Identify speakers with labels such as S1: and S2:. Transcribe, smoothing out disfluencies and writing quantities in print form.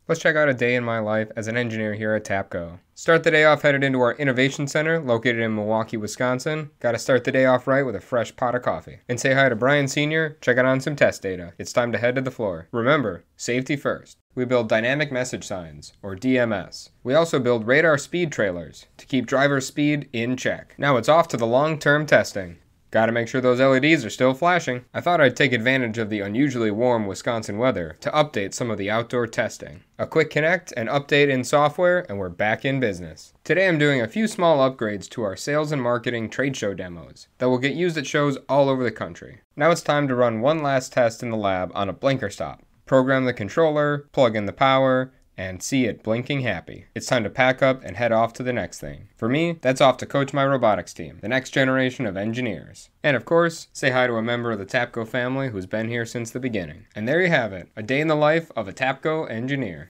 S1: Let's check out a day in my life as an engineer here at TAPCO. Start the day off headed into our Innovation Center located in Milwaukee, Wisconsin. Gotta start the day off right with a fresh pot of coffee. And say hi to Brian Sr., checking on some test data. It's time to head to the floor. Remember, safety first. We build dynamic message signs, or DMS. We also build radar speed trailers to keep driver speed in check. Now it's off to the long-term testing. Gotta make sure those LEDs are still flashing. I thought I'd take advantage of the unusually warm Wisconsin weather to update some of the outdoor testing. A quick connect and update in software and we're back in business. Today I'm doing a few small upgrades to our sales and marketing trade show demos that will get used at shows all over the country. Now it's time to run one last test in the lab on a blinker stop. Program the controller, plug in the power, and see it blinking happy. It's time to pack up and head off to the next thing. For me, that's off to coach my robotics team, the next generation of engineers. And of course, say hi to a member of the TAPCO family who's been here since the beginning. And there you have it, a day in the life of a TAPCO engineer.